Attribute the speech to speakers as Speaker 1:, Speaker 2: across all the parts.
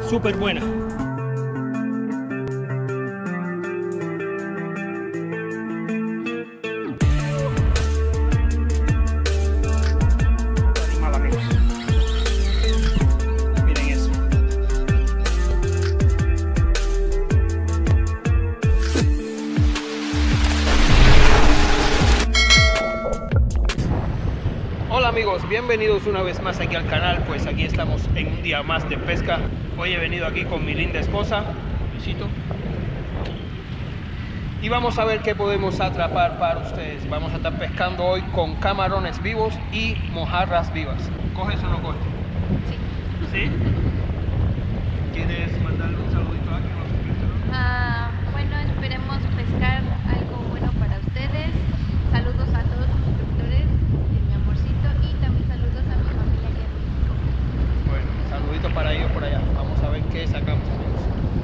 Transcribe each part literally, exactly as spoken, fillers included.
Speaker 1: súper buena. Animal, amigos. Miren eso. Hola amigos, bienvenidos una vez más aquí al canal. Pues aquí estamos en un día más de pesca. Hoy he venido aquí con mi linda esposa, besito, y vamos a ver qué podemos atrapar para ustedes. Vamos a estar pescando hoy con camarones vivos y mojarras vivas. ¿Coges o no coges? Sí. ¿Sí? ¿Quieres mandarle un saludito a alguien?
Speaker 2: Ah, bueno, esperemos pescar algo bueno para ustedes. Saludos a todos los suscriptores de mi amorcito y también saludos a mi familia aquí en México.
Speaker 1: Bueno, saluditos para ellos por allá. Vamos a ver qué sacamos, amigos.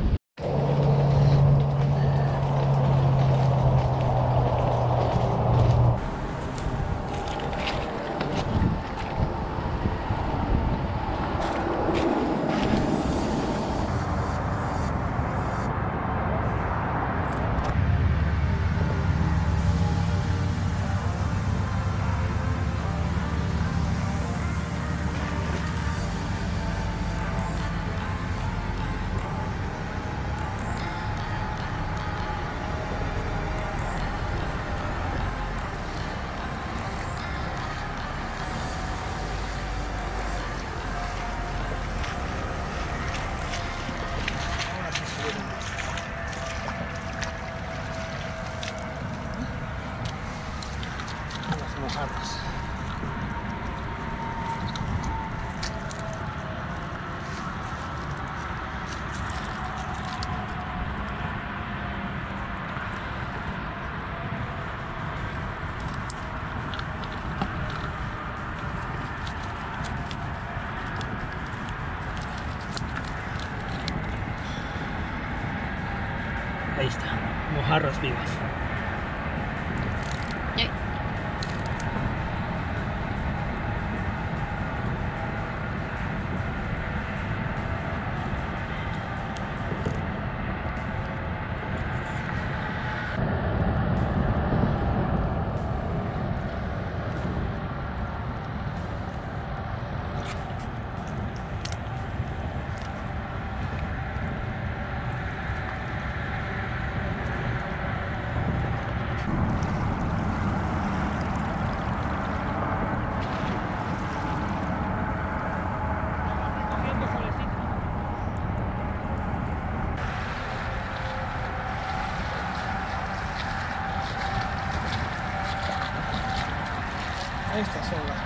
Speaker 1: Mojarras. Ahí está, mojarras vivas. Estas son las.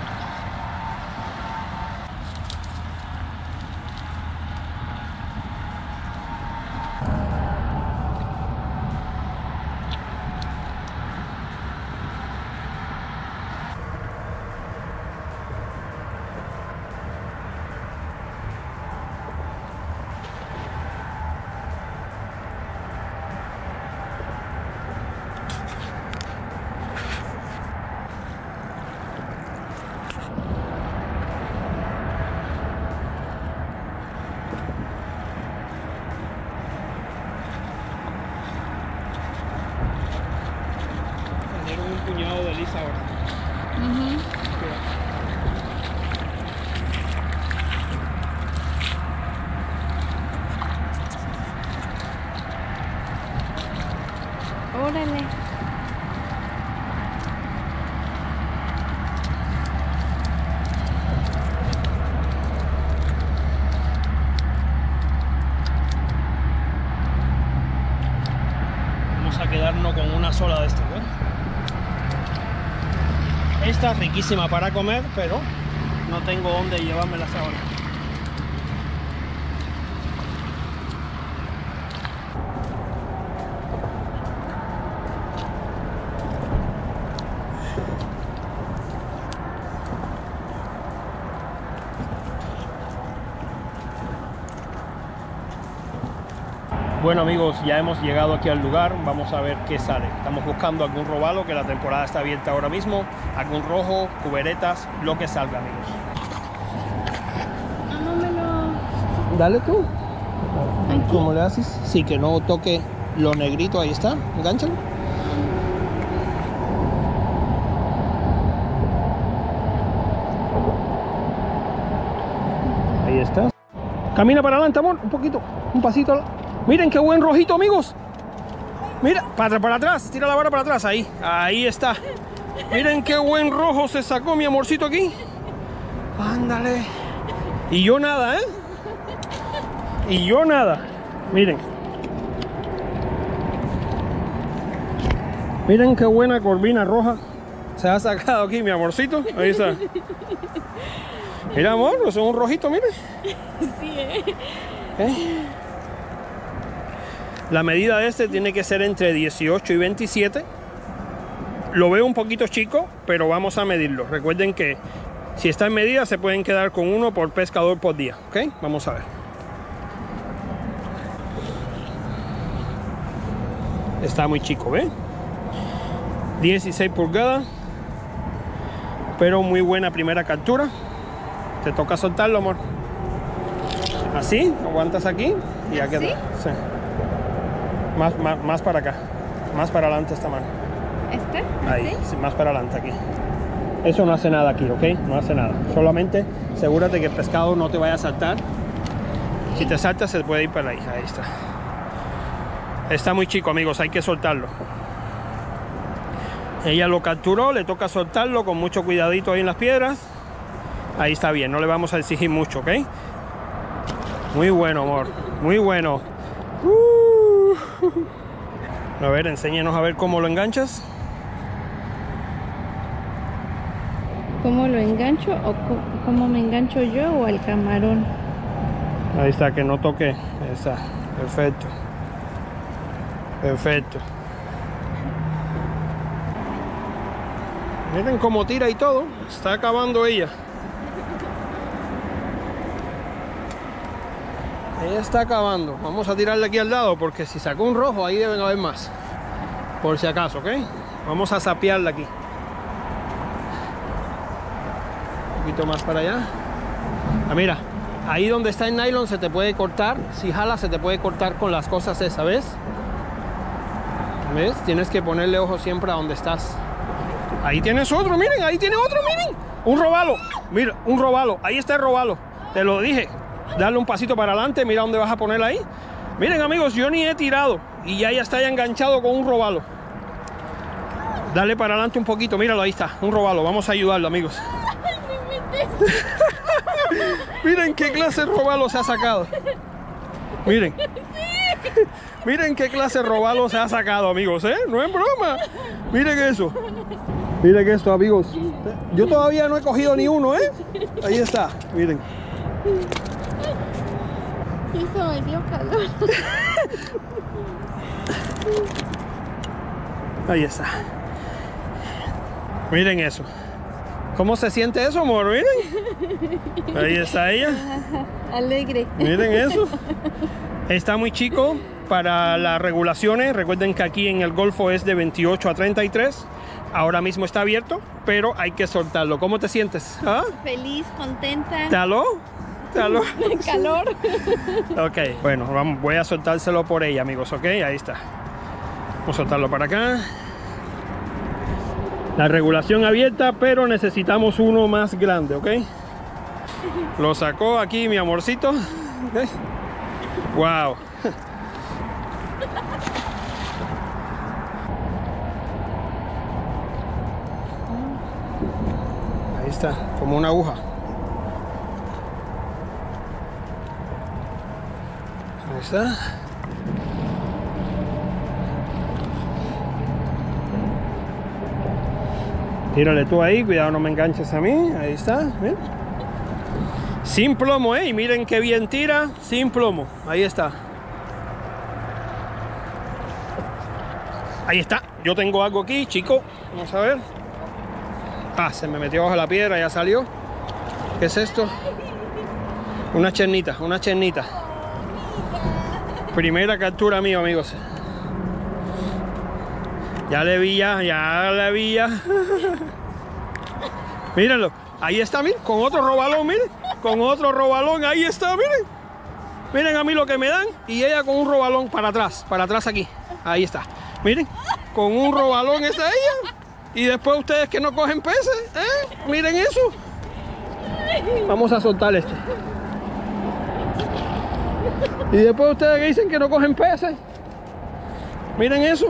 Speaker 1: Un puñado de lisa ahora.
Speaker 2: Uh-huh. Órale.
Speaker 1: Vamos a quedarnos con una sola de estas, ¿eh? Esta es riquísima para comer, pero no tengo dónde llevármelas ahora. Bueno amigos, ya hemos llegado aquí al lugar, vamos a ver qué sale. Estamos buscando algún robalo, que la temporada está abierta ahora mismo, algún rojo, cuberetas, lo que salga, amigos.
Speaker 2: Mámamelo.
Speaker 1: Dale tú.
Speaker 2: Aquí.
Speaker 1: ¿Cómo le haces? Sí, que no toque lo negrito, ahí está, engánchalo. Ahí está. Camina para adelante, amor, un poquito, un pasito. Miren qué buen rojito, amigos. Mira, para, para atrás, tira la vara para atrás, ahí, ahí está. Miren qué buen rojo se sacó mi amorcito aquí. Ándale. Y yo nada, ¿eh? Y yo nada. Miren. Miren qué buena corvina roja se ha sacado aquí mi amorcito. Ahí está. Mira, amor, eso es un rojito, miren.
Speaker 2: Sí, ¿eh?
Speaker 1: ¿Eh? La medida de este tiene que ser entre dieciocho y veintisiete. Lo veo un poquito chico, pero vamos a medirlo. Recuerden que si está en medida se pueden quedar con uno por pescador por día. ¿Ok? Vamos a ver. Está muy chico, ¿ve? dieciséis pulgadas. Pero muy buena primera captura. Te toca soltarlo, amor. Así, aguantas aquí y ya queda. Sí. Más, más, más para acá. Más para adelante esta mano.
Speaker 2: ¿Este?
Speaker 1: Ahí,
Speaker 2: ¿Así?
Speaker 1: sí, más para adelante aquí. Eso no hace nada aquí, ¿ok? No hace nada. Solamente asegúrate que el pescado no te vaya a saltar. Si te salta se puede ir para ahí. Ahí está. Está muy chico, amigos, hay que soltarlo. Ella lo capturó, le toca soltarlo con mucho cuidadito ahí en las piedras. Ahí está bien, no le vamos a exigir mucho, ¿ok? Muy bueno, amor, muy bueno. Uh. A ver, enséñenos a ver cómo lo enganchas.
Speaker 2: ¿Cómo lo engancho o co- cómo me engancho yo o al camarón?
Speaker 1: Ahí está, que no toque. Ahí está, perfecto. Perfecto. Miren cómo tira y todo. Está acabando ella. Ella está acabando. Vamos a tirarle aquí al lado porque si sacó un rojo ahí deben haber más. Por si acaso, ¿ok? Vamos a sapearla aquí. Un poquito más para allá. Ah, mira. Ahí donde está el nylon se te puede cortar. Si jalas se te puede cortar con las cosas esas, ¿ves? ¿Ves? Tienes que ponerle ojo siempre a donde estás. Ahí tienes otro, miren, ahí tiene otro, miren. Un robalo, mira, un robalo. Ahí está el robalo, te lo dije. Dale un pasito para adelante, mira dónde vas a poner ahí. Miren, amigos, yo ni he tirado y ya, ya está ya enganchado con un robalo. Dale para adelante un poquito, míralo, ahí está, un robalo. Vamos a ayudarlo, amigos. Miren qué clase de robalo se ha sacado. Miren. Miren qué clase de robalo se ha sacado, amigos, ¿eh? No es broma. Miren eso. Miren esto, amigos. Yo todavía no he cogido ni uno, ¿eh? Ahí está, miren.
Speaker 2: Eso me dio calor.
Speaker 1: Ahí está. Miren eso. ¿Cómo se siente eso, amor? Miren. Ahí está ella.
Speaker 2: Alegre.
Speaker 1: Miren eso. Está muy chico para las regulaciones. Recuerden que aquí en el Golfo es de veintiocho a treinta y tres. Ahora mismo está abierto, pero hay que soltarlo. ¿Cómo te sientes? ¿Ah?
Speaker 2: Feliz, contenta.
Speaker 1: ¿Taló? ¿Taló?
Speaker 2: Calor.
Speaker 1: Ok, bueno, vamos, voy a soltárselo por ella, amigos, ok, ahí está. Vamos a soltarlo para acá. La regulación abierta, pero necesitamos uno más grande, ok. Lo sacó aquí mi amorcito. ¿Okay? Wow. Ahí está, como una aguja. Ahí está. Tírale tú ahí, cuidado no me enganches a mí. Ahí está, ¿ven? Sin plomo, ¿eh? Y miren qué bien tira, sin plomo. Ahí está. Ahí está. Yo tengo algo aquí, chico. Vamos a ver. Ah, se me metió bajo la piedra, ya salió. ¿Qué es esto? Una chernita, una chernita. Primera captura mía, amigos. Ya le vi ya, ya le vi ya. Mírenlo, ahí está, miren, con otro robalón, miren. Con otro robalón, ahí está, miren. Miren a mí lo que me dan y ella con un robalón para atrás, para atrás aquí. Ahí está. Miren, con un robalón está ella. Y después ustedes que no cogen peces, ¿eh? Miren eso. Vamos a soltar este. Y después ustedes que dicen que no cogen peces. Miren eso.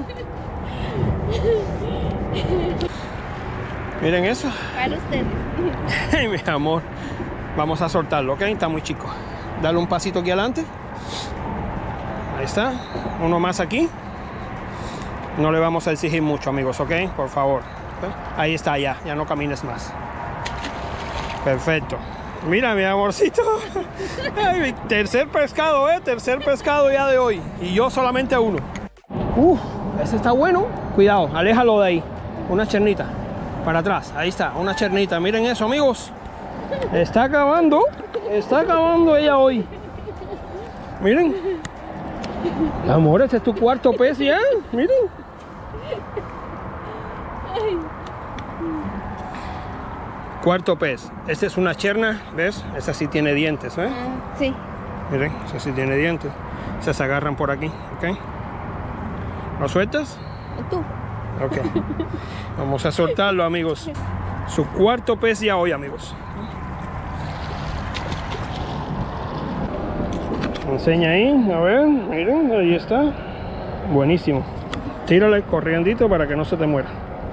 Speaker 1: Miren eso.
Speaker 2: Para ustedes.
Speaker 1: Ay, mi amor. Vamos a soltarlo, ¿ok? Está muy chico. Dale un pasito aquí adelante. Ahí está. Uno más aquí. No le vamos a exigir mucho, amigos, ¿ok? Por favor. ¿Okay? Ahí está, ya. Ya no camines más. Perfecto. Mira, mi amorcito. Ay, mi tercer pescado, ¿eh? Tercer pescado ya de hoy. Y yo solamente uno. Uf, ese está bueno. Cuidado, aléjalo de ahí. Una chernita. Para atrás. Ahí está, una chernita. Miren eso, amigos. Está acabando. Está acabando ella hoy. Miren. Amor, este es tu cuarto pez ya. Miren. Cuarto pez. Esta es una cherna, ¿ves? Esa sí tiene dientes, ¿eh?
Speaker 2: Uh, sí.
Speaker 1: Miren, esa sí tiene dientes. Esas se agarran por aquí, ¿ok? ¿Lo sueltas?
Speaker 2: Tú.
Speaker 1: Ok. Vamos a soltarlo, amigos. Su cuarto pez ya hoy, amigos. Enseña ahí, a ver, miren, ahí está. Buenísimo. Tírale corriendito para que no se te muera.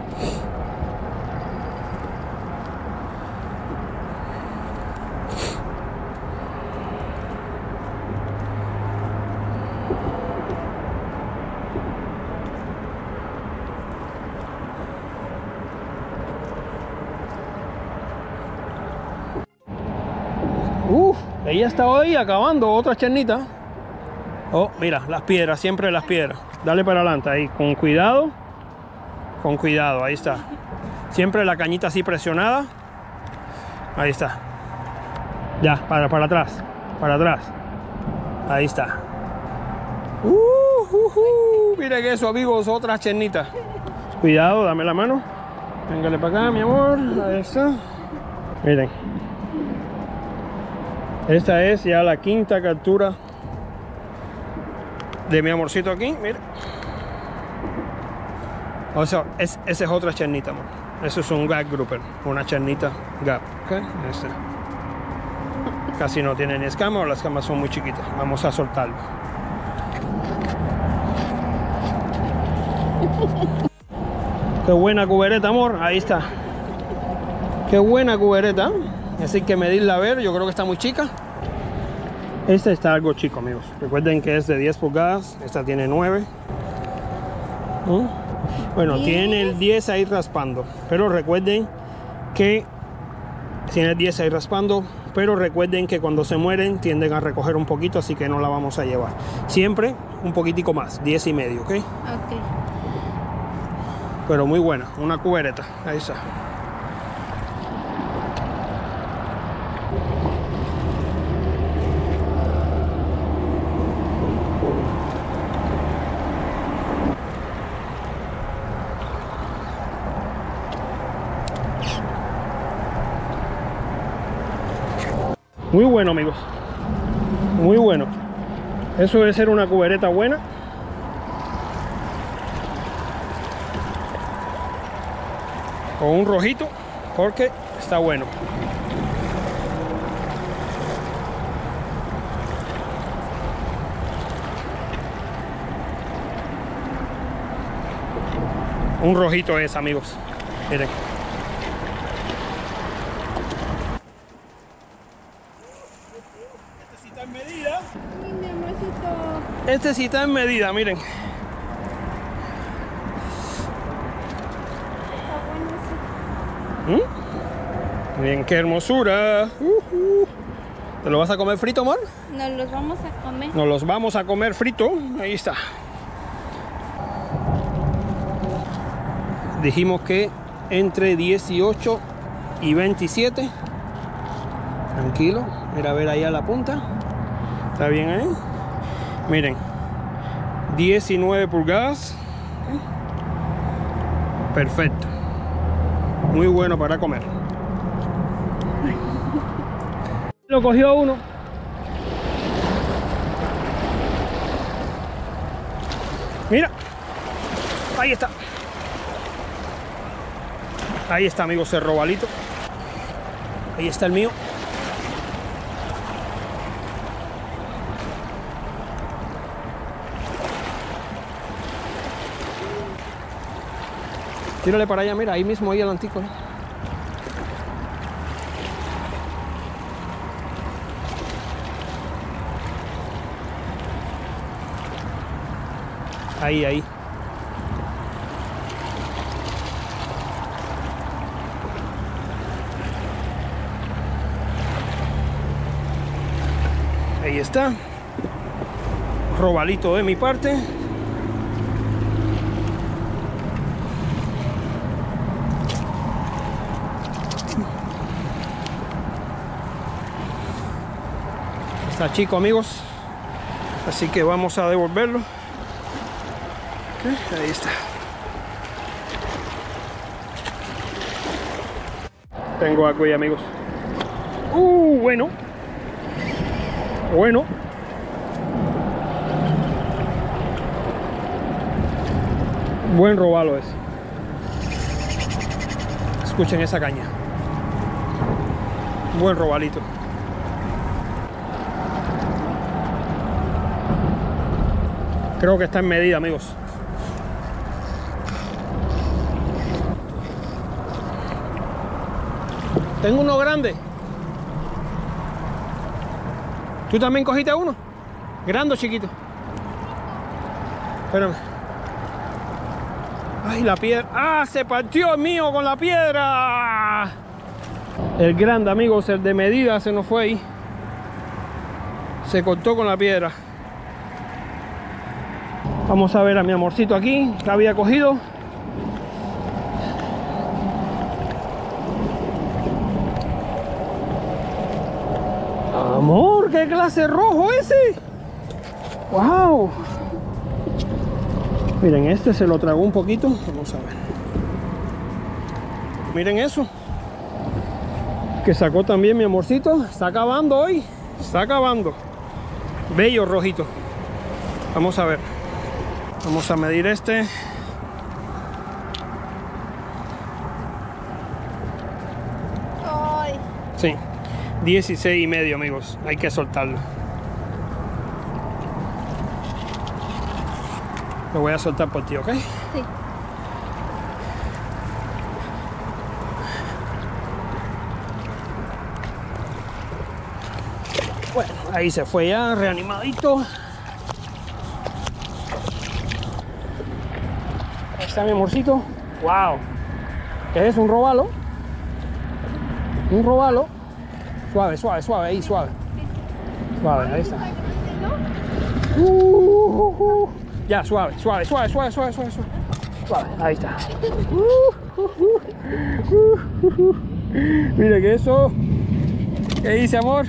Speaker 1: Uf, ella está hoy acabando otra chernita. Oh, mira, las piedras, siempre las piedras. Dale para adelante ahí, con cuidado. Con cuidado, ahí está. Siempre la cañita así presionada. Ahí está. Ya, para, para atrás. Para atrás. Ahí está. Uh, uh, uh. Miren eso, amigos, otra chernita. Cuidado, dame la mano. Véngale para acá, mi amor. Ahí está. Miren. Esta es ya la quinta captura de mi amorcito aquí, mira. O sea, es, esa es otra chernita, amor. Eso es un gap grouper, una chernita gap, ¿ok? Este. Casi no tiene ni escama o las escamas son muy chiquitas. Vamos a soltarlo. Qué buena cubereta, amor. Ahí está. Qué buena cubereta. Así que medirla a ver, yo creo que está muy chica. Esta está algo chico, amigos. Recuerden que es de diez pulgadas. Esta tiene nueve. ¿Mm? Bueno, diez. Tiene el diez ahí raspando. Pero recuerden que tiene el diez ahí raspando. Pero recuerden que cuando se mueren tienden a recoger un poquito, así que no la vamos a llevar. Siempre un poquitico más, diez y medio, ¿ok?
Speaker 2: Ok.
Speaker 1: Pero muy buena, una cubereta. Ahí está. Muy bueno, amigos. Muy bueno. Eso debe ser una cubereta buena. Con un rojito, porque está bueno. Un rojito es, amigos. Miren. Este sí está en medida.
Speaker 2: Ay, mi amorcito.
Speaker 1: Este sí está en medida, miren. ¿Mm? Miren qué hermosura. Uh, uh. ¿Te lo vas a comer frito, amor?
Speaker 2: Nos los vamos a comer.
Speaker 1: Nos los vamos a comer frito. Ahí está. Dijimos que entre dieciocho y veintisiete. Tranquilo. Mira a ver ahí a la punta. ¿Está bien ahí? Miren. diecinueve pulgadas. Perfecto. Muy bueno para comer. Lo cogió uno. Mira. Ahí está. Ahí está, amigos, el robalito. Ahí está el mío. Tírale para allá, mira, ahí mismo, ahí el antico, ¿no? Ahí, ahí. Ahí está. Robalito de mi parte. Está chico, amigos. Así que vamos a devolverlo. Ahí está. Tengo algo ahí, amigos. Uh, bueno. Bueno. Buen robalo es. Escuchen esa caña. Buen robalito. Creo que está en medida, amigos. Tengo uno grande. ¿Tú también cogiste uno? ¿Grande o chiquito? Espérame. Ay, la piedra. ¡Ah! Se partió el mío con la piedra. El grande, amigos, el de medida se nos fue ahí. Se cortó con la piedra. Vamos a ver a mi amorcito aquí, que había cogido. Amor, qué clase rojo ese. Wow. Miren, este se lo tragó un poquito. Vamos a ver. Miren eso. Que sacó también mi amorcito. Está acabando hoy. Está acabando. Bello rojito. Vamos a ver. Vamos a medir este.
Speaker 2: Ay.
Speaker 1: Sí. dieciséis y medio, amigos. Hay que soltarlo. Lo voy a soltar por ti, ¿ok?
Speaker 2: Sí.
Speaker 1: Bueno, ahí se fue ya, reanimadito. Ahí está mi amorcito. Wow. ¿Qué es? ¿Un robalo? Un robalo. Suave, suave, suave, ahí, suave. Suave, ahí está. Uh, uh, uh. Ya, suave, suave, suave, suave, suave, suave, suave. Suave, ahí está. Uh, uh, uh, uh, uh. Mire que eso. ¿Qué dice, amor?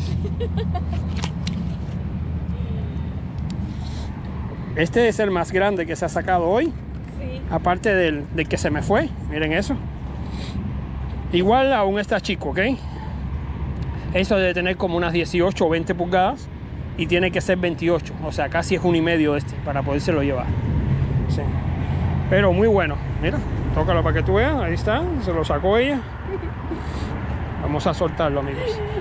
Speaker 1: Este es el más grande que se ha sacado hoy.
Speaker 2: Sí.
Speaker 1: Aparte del, del que se me fue. Miren eso. Igual aún está chico, ¿ok? Eso debe tener como unas dieciocho o veinte pulgadas y tiene que ser veintiocho, o sea, casi es uno y medio este para podérselo llevar. Sí. Pero muy bueno, mira, tócalo para que tú veas, ahí está, se lo sacó ella. Vamos a soltarlo, amigos.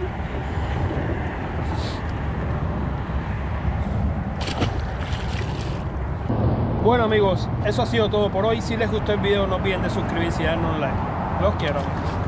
Speaker 1: Bueno, amigos, eso ha sido todo por hoy. Si les gustó el video, no olviden de suscribirse y darnos un like. Los quiero, amigos.